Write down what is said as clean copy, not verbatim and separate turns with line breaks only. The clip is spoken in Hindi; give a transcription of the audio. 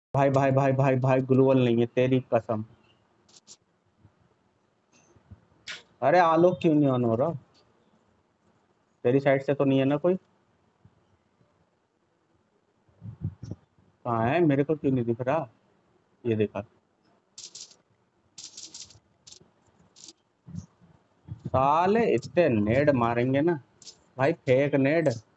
भाई भाई भाई भाई भाई ग्लूवल नहीं है तेरी कसम। अरे आलोक क्यों नहीं ऑन हो रहा? तेरी साइड से तो नहीं है ना कोई? कहाँ है, मेरे को क्यों नहीं दिख रहा? ये देखा। साले इतने नेड मारेंगे ना भाई, फेक नेड।